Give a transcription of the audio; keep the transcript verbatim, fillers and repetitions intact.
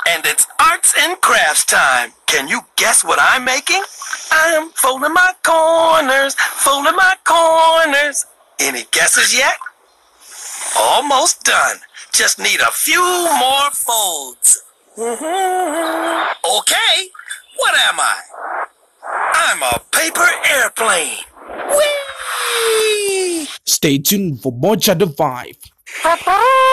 And it's arts and crafts time. Can you guess what I'm making? I'm folding my corners, folding my corners. Any guesses yet? Almost done. Just need a few more folds. Okay, what am I? I'm a paper airplane. Whee! Stay tuned for more Chapter five.